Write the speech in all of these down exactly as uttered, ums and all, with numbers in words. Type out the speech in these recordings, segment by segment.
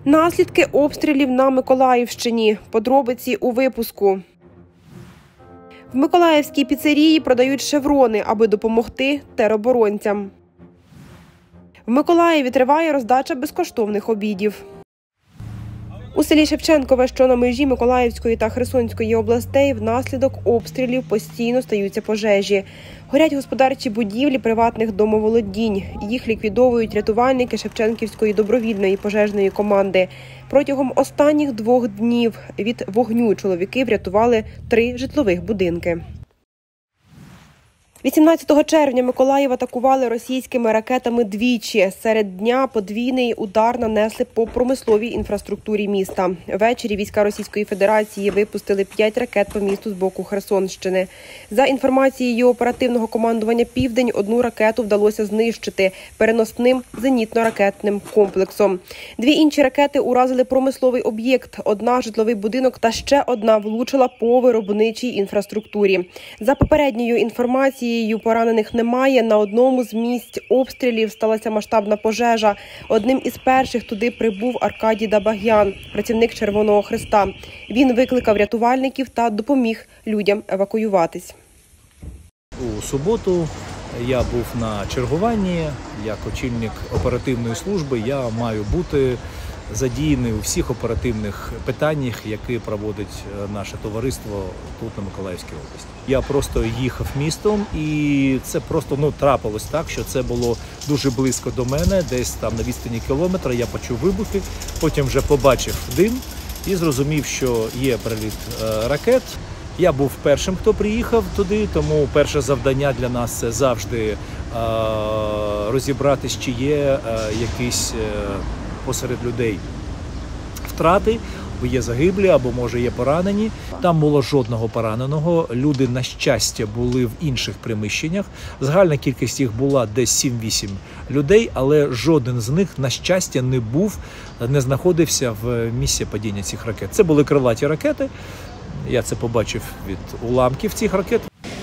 Наслідки обстрілів на Миколаївщині. Подробиці у випуску. В миколаївській піцерії продають шеврони, аби допомогти тероборонцям. В Миколаєві триває роздача безкоштовних обідів. У селі Шевченкове, що на межі Миколаївської та Херсонської областей, внаслідок обстрілів постійно стаються пожежі. Горять господарчі будівлі приватних домоволодінь. Їх ліквідовують рятувальники Шевченківської добровільної пожежної команди. Протягом останніх двох днів від вогню чоловіки врятували три житлових будинки. вісімнадцятого червня Миколаїв атакували російськими ракетами двічі. Серед дня подвійний удар нанесли по промисловій інфраструктурі міста. Ввечері війська Російської Федерації випустили п'ять ракет по місту з боку Херсонщини. За інформацією оперативного командування «Південь», одну ракету вдалося знищити переносним зенітно-ракетним комплексом. Дві інші ракети уразили промисловий об'єкт, одна – житловий будинок та ще одна влучила по виробничій інфраструктурі. За попередньою інформацією, поранених немає. На одному з місць обстрілів сталася масштабна пожежа. Одним із перших туди прибув Аркадій Дабагян, працівник Червоного Хреста. Він викликав рятувальників та допоміг людям евакуюватись. У суботу я був на чергуванні. Як очільник оперативної служби я маю бути задіяний у всіх оперативних питаннях, які проводить наше товариство тут, на Миколаївській області. Я просто їхав містом, і це просто ну, трапилось так, що це було дуже близько до мене, десь там на відстані кілометра. Я почув вибухи, потім вже побачив дим і зрозумів, що є приліт е, ракет. Я був першим, хто приїхав туди, тому перше завдання для нас – це завжди е, розібратись, чи є е, якісь е, посеред людей втрати, бо є загиблі, або, може, є поранені. Там було жодного пораненого. Люди, на щастя, були в інших приміщеннях. Загальна кількість їх була десь сім-вісім людей, але жоден з них, на щастя, не був, не знаходився в місці падіння цих ракет. Це були крилаті ракети. Я це побачив від уламків цих ракет.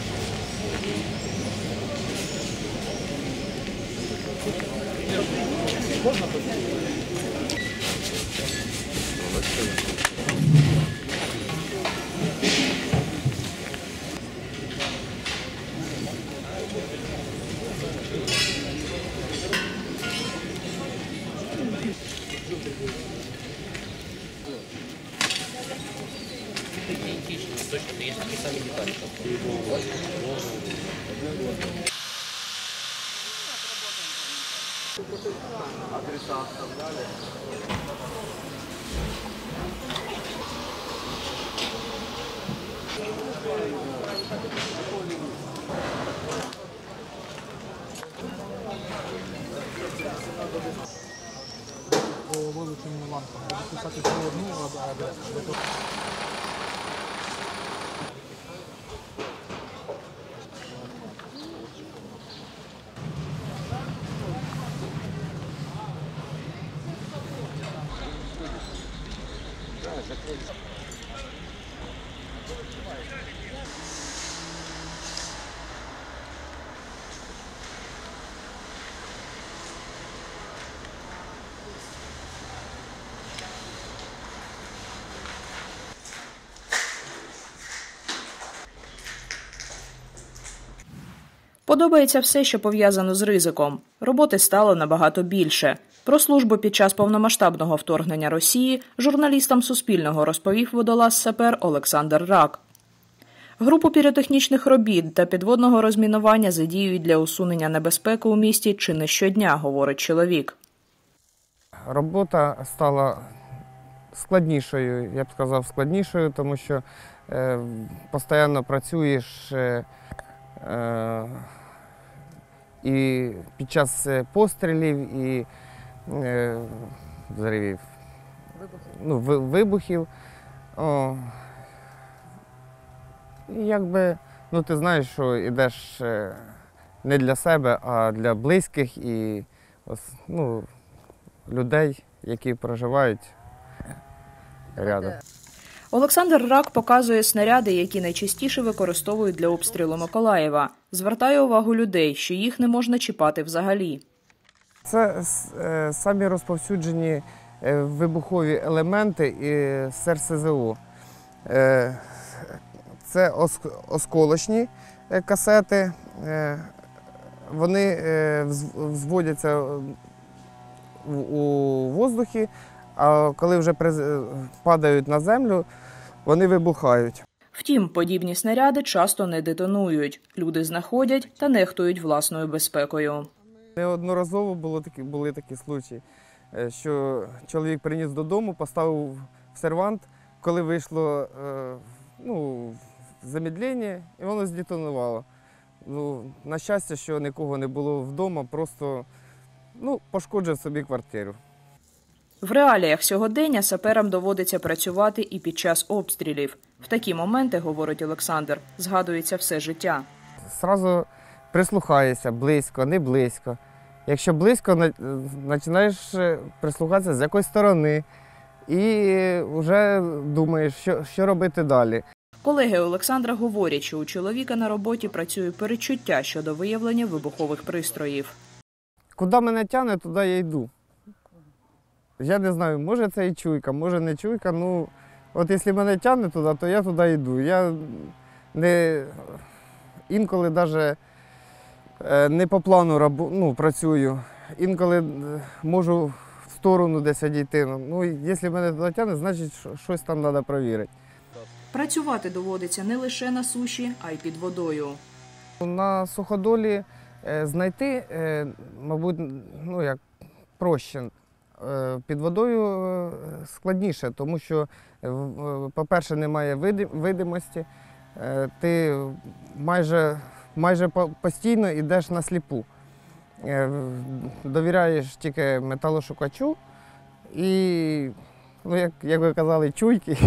По вилученню лампам. Писати по одну, а Подобається все, що пов'язано з ризиком. Роботи стало набагато більше. Про службу під час повномасштабного вторгнення Росії журналістам Суспільного розповів водолаз-сапер Олександр Рак. Групу піротехнічних робіт та підводного розмінування задіюють для усунення небезпеки у місті чи не щодня, говорить чоловік. Робота стала складнішою, я б сказав, складнішою, тому що е, постійно працюєш е, е, і під час пострілів, і е, взривів, ну, вибухів. О, і якби, ну, ти знаєш, що йдеш не для себе, а для близьких і ну, людей, які проживають рядом. Олександр Рак показує снаряди, які найчастіше використовують для обстрілу Миколаєва. Звертає увагу людей, що їх не можна чіпати взагалі. Це самі розповсюджені е, вибухові елементи і з ер ес зе о. Е, Це оск- осколочні е, касети. Е, Вони е, вз- взводяться в- у воздухі, а коли вже приз- падають на землю, вони вибухають. Втім, подібні снаряди часто не детонують. Люди знаходять та нехтують власною безпекою. Неодноразово було такі, були такі случаї, е, що чоловік приніс додому, поставив в сервант, коли вийшло е, ну, замедлення, і воно здетонувало. Ну, на щастя, що нікого не було вдома, просто ну, пошкоджив собі квартиру. В реаліях сьогодення саперам доводиться працювати і під час обстрілів. В такі моменти, говорить Олександр, згадується все життя. Зразу прислухаєшся, близько, не близько. Якщо близько, на- починаєш прислухатися з якоїсь сторони і вже думаєш, що, що робити далі. Колеги Олександра говорять, що у чоловіка на роботі працює передчуття щодо виявлення вибухових пристроїв. Куди мене тягне, туди я йду. Я не знаю, може це і чуйка, може не чуйка. Ну, от якщо мене тягне туди, то я туди йду. Я не, інколи навіть не по плану рабу, ну, працюю, інколи можу в сторону десь відійти. Ну, якщо мене туди тягне, значить щось там треба перевірити. Працювати доводиться не лише на суші, а й під водою. На суходолі е, знайти, е, мабуть, ну як проще. Е, Під водою е, складніше, тому що, е, в- по-перше, немає види- видимості, е, ти майже, майже по- постійно йдеш на сліпу. Е, Довіряєш тільки металошукачу і, ну, як, як ви казали, чуйки.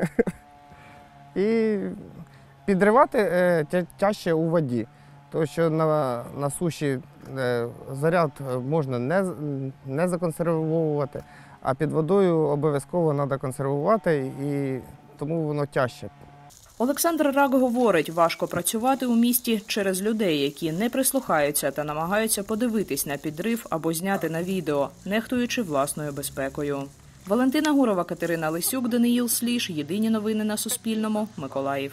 І підривати е, тя- тяжче у воді, тому що на, на суші е, заряд можна не, з- не законсервовувати, а під водою обов'язково треба консервувати, і тому воно тяжче. Олександр Рак говорить, важко працювати у місті через людей, які не прислухаються та намагаються подивитись на підрив або зняти на відео, нехтуючи власною безпекою. Валентина Гурова, Катерина Лисюк, Даниїл Сліж. Єдині новини на Суспільному. Миколаїв.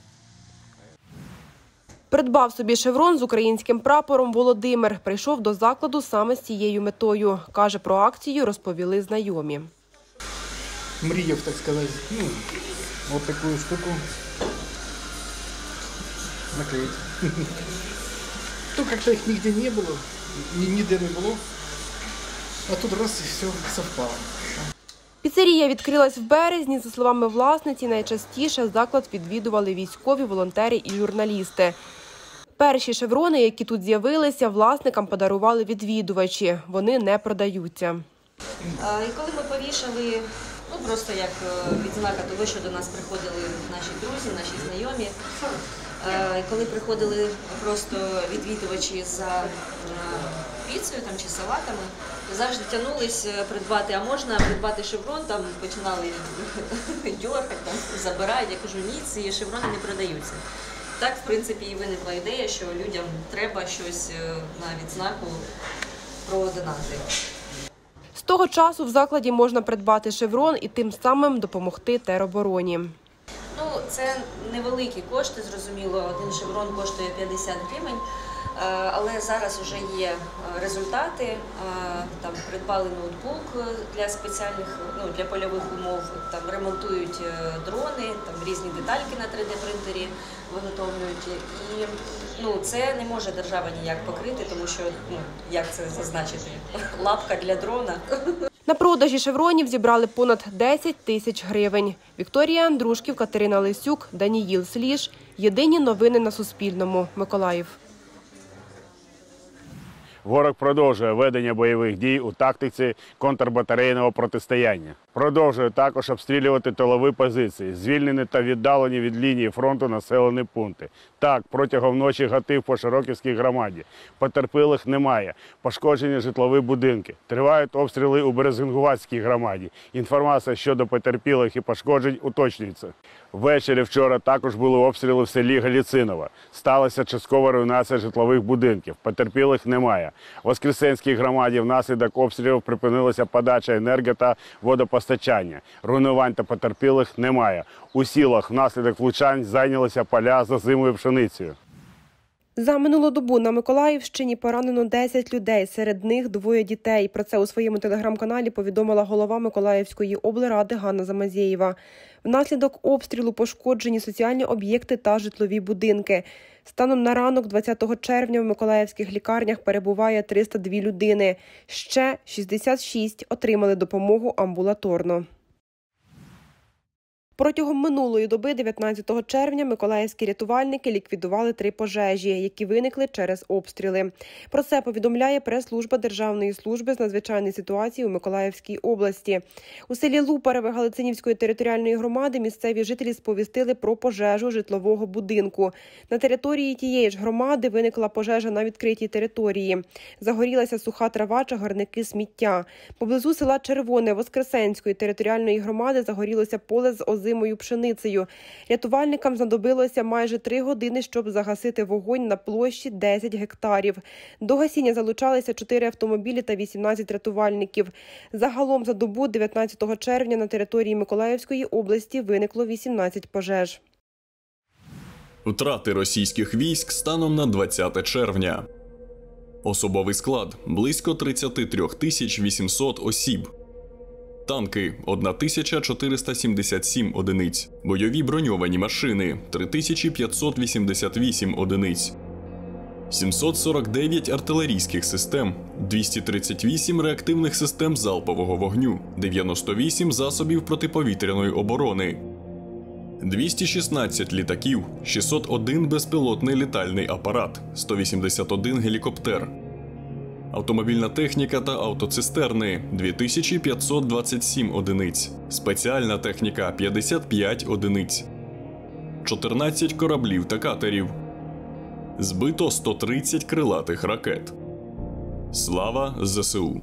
Придбав собі шеврон з українським прапором Володимир. Прийшов до закладу саме з цією метою. Каже, про акцію розповіли знайомі. Мріяв, так сказати, ну, от таку штуку наклеїти. То як-то їх ніде не було, ні- ніде не було, а тут раз і все совпало. Піцерія відкрилась в березні. За словами власниці, найчастіше заклад відвідували військові, волонтери і журналісти. Перші шеврони, які тут з'явилися, власникам подарували відвідувачі. Вони не продаються. А, І коли ми повішали, ну просто як е, відзнака того, що до нас приходили наші друзі, наші знайомі, е, і коли приходили просто відвідувачі за е, піцею там, чи салатами, завжди тягнулись е, придбати, а можна придбати шеврон, там починали дьоргати, там, забирають. Я кажу, ні, ці шеврони не продаються. Так, в принципі, і виникла ідея, що людям треба щось е, на відзнаку про донати. З того часу в закладі можна придбати шеврон і тим самим допомогти теробороні. Ну, це невеликі кошти, зрозуміло, один шеврон коштує п'ятдесят гривень, е, але зараз вже є е, результати. Е, Там придбали ноутбук для спеціальних, ну, для польових умов, там ремонтують е, дрони, там різні детальки на три де-принтері виготовлюють. І ну, це не може держава ніяк покрити, тому що, ну, як це зазначити, лапка для дрона. На продажі шевронів зібрали понад десять тисяч гривень. Вікторія Андрушків, Катерина Лисюк, Даниїл Сліж. Єдині новини на Суспільному. Миколаїв. Ворог продовжує ведення бойових дій у тактиці контрбатарейного протистояння. Продовжує також обстрілювати тилові позиції, звільнені та віддалені від лінії фронту населені пункти. Так, протягом ночі гатив по Широківській громаді. Потерпілих немає. Пошкоджені житлові будинки. Тривають обстріли у Березингуватській громаді. Інформація щодо потерпілих і пошкоджень уточнюється. Ввечері вчора також були обстріли в селі Галіциново. Сталася часткова руйнація житлових будинків. Потерпілих немає. В Воскресенській громаді внаслідок обстрілів припинилася подача енерго та водопостачання. Руйнувань та потерпілих немає. У селах внаслідок влучань зайнялися поля з озимою пшеницею. За минулу добу на Миколаївщині поранено десять людей, серед них двоє дітей. Про це у своєму телеграм-каналі повідомила голова Миколаївської облради Ганна Замазєєва. Внаслідок обстрілу пошкоджені соціальні об'єкти та житлові будинки. Станом на ранок двадцятого червня в миколаївських лікарнях перебуває триста дві людини. Ще шістдесят шість отримали допомогу амбулаторно. Протягом минулої доби, дев'ятнадцятого червня, миколаївські рятувальники ліквідували три пожежі, які виникли через обстріли. Про це повідомляє прес-служба Державної служби з надзвичайної ситуації у Миколаївській області. У селі Лупареве Галицинівської територіальної громади місцеві жителі сповістили про пожежу житлового будинку. На території тієї ж громади виникла пожежа на відкритій території. Загорілася суха трава, чагарники, сміття. Поблизу села Червоне Воскресенської територіальної громади загорілося поле з озимою пшеницею. Рятувальникам знадобилося майже три години, щоб загасити вогонь на площі десять гектарів. До гасіння залучалися чотири автомобілі та вісімнадцять рятувальників. Загалом за добу дев'ятнадцятого червня на території Миколаївської області виникло вісімнадцять пожеж. Втрати російських військ станом на двадцяте червня. Особовий склад – близько тридцять три тисячі вісімсот осіб. Танки – тисяча чотириста сімдесят сім одиниць. Бойові броньовані машини – три тисячі п'ятсот вісімдесят вісім одиниць. сімсот сорок дев'ять артилерійських систем, двісті тридцять вісім реактивних систем залпового вогню, дев'яносто вісім засобів протиповітряної оборони, двісті шістнадцять літаків, шістсот один безпілотний літальний апарат, сто вісімдесят один гелікоптер. Автомобільна техніка та автоцистерни – дві тисячі п'ятсот двадцять сім одиниць. Спеціальна техніка – п'ятдесят п'ять одиниць. чотирнадцять кораблів та катерів. Збито сто тридцять крилатих ракет. Слава ЗСУ!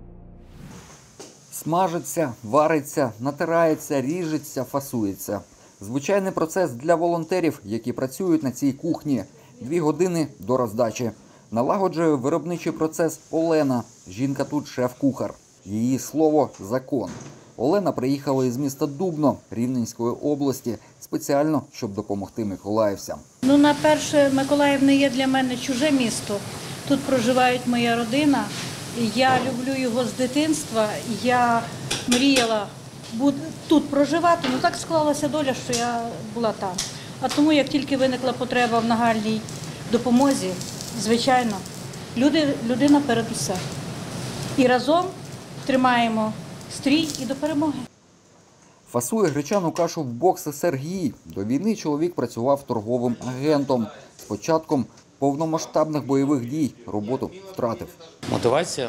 Смажиться, вариться, натирається, ріжеться, фасується. Звичайний процес для волонтерів, які працюють на цій кухні. Дві години до роздачі. Налагоджує виробничий процес Олена. Жінка тут шеф-кухар. Її слово – закон. Олена приїхала із міста Дубно Рівненської області спеціально, щоб допомогти миколаївцям. Ну, на перше, Миколаїв не є для мене чуже місто. Тут проживає моя родина. Я люблю його з дитинства. Я мріяла тут проживати, ну так склалася доля, що я була там. А тому, як тільки виникла потреба в нагальній допомозі, звичайно, люди, людина перед усе. І разом тримаємо стрій і до перемоги. Фасує гречану кашу в бокси Сергій. До війни чоловік працював торговим агентом. З початком повномасштабних бойових дій роботу втратив. Мотивація.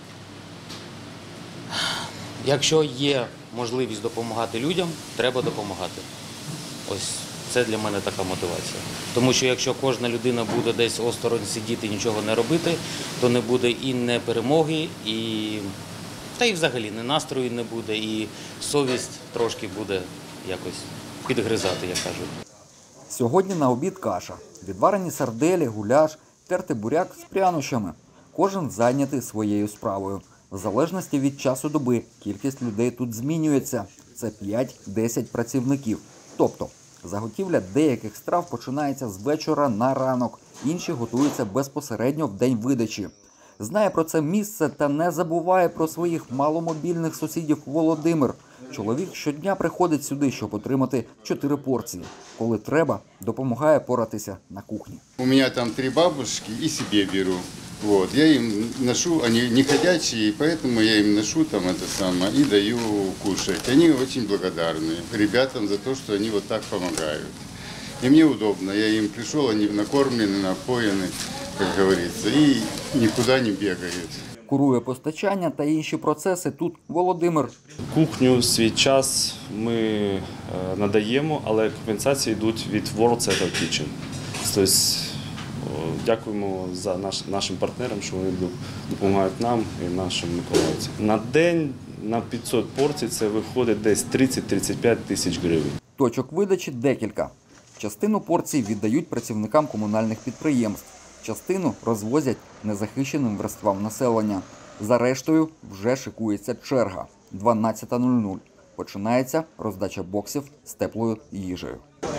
Якщо є можливість допомагати людям, треба допомагати. Ось це для мене така мотивація. Тому що якщо кожна людина буде десь осторонь сидіти і нічого не робити, то не буде і не перемоги, і та й взагалі не настрою не буде, і совість трошки буде якось підгризати, як кажуть. Сьогодні на обід каша. Відварені сарделі, гуляш, тертий буряк з прянощами. Кожен зайнятий своєю справою. В залежності від часу доби кількість людей тут змінюється. Це п'ять-десять працівників. Тобто заготівля деяких страв починається з вечора на ранок, інші готуються безпосередньо в день видачі. Знає про це місце та не забуває про своїх маломобільних сусідів Володимир. Чоловік щодня приходить сюди, щоб отримати чотири порції. Коли треба, допомагає поратися на кухні. У мене там три бабушки і собі беру. Вот, я им ношу, они не ходячие, поэтому я им ношу там это самое и даю кушать. Они очень благодарны ребятам за то, что они вот так помогают. И мне удобно, я им пришел, они накормлены, напоены. как говорится, и никуда не бегают. Курує постачання та інші процеси тут Володимир. Кухню свій час ми надаємо, але компенсації йдуть від World Settle Kitchen. Тобто, дякуємо за наш, нашим партнерам, що вони допомагають нам і нашим миколаївцям. На день на п'ятсот порцій це виходить десь тридцять-тридцять п'ять тисяч гривень. Точок видачі декілька. Частину порцій віддають працівникам комунальних підприємств, частину розвозять незахищеним верствам населення. За рештою вже шикується черга. дванадцята нуль нуль. Починається роздача боксів з теплою їжею.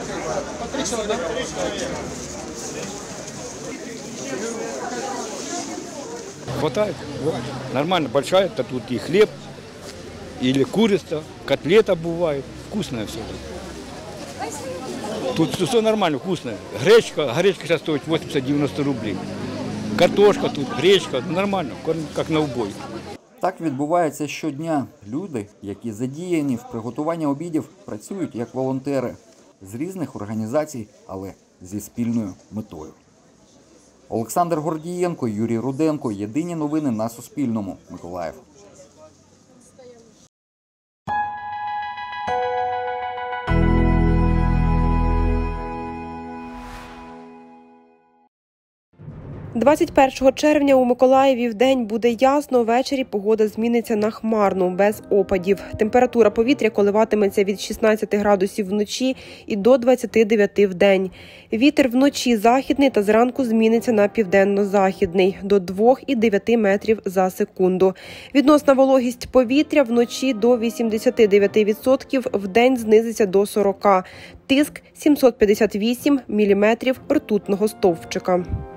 Хватает. Вот. Нормально, большая, то тут и хлеб, или курица, котлета бывает. Вкусное все. Тут все нормально, вкусное. Гречка, гречка сейчас стоит восемьдесят-девяносто рублей. Картошка тут, гречка, нормально, как на убой. Так відбувається щодня. Люди, які задіяні в приготуванні обідів, працюють як волонтери. З різних організацій, але зі спільною метою. Олександр Гордієнко, Юрій Руденко. Єдині новини на Суспільному. Миколаїв. двадцять першого червня у Миколаєві вдень буде ясно, ввечері погода зміниться на хмарну, без опадів. Температура повітря коливатиметься від шістнадцяти градусів вночі і до двадцяти дев'яти вдень. Вітер вночі західний та зранку зміниться на південно-західний – до двох і дев'яти метрів за секунду. Відносна вологість повітря вночі до вісімдесяти дев'яти відсотків, вдень знизиться до сорока. Тиск – сімсот п'ятдесят вісім міліметрів ртутного стовпчика.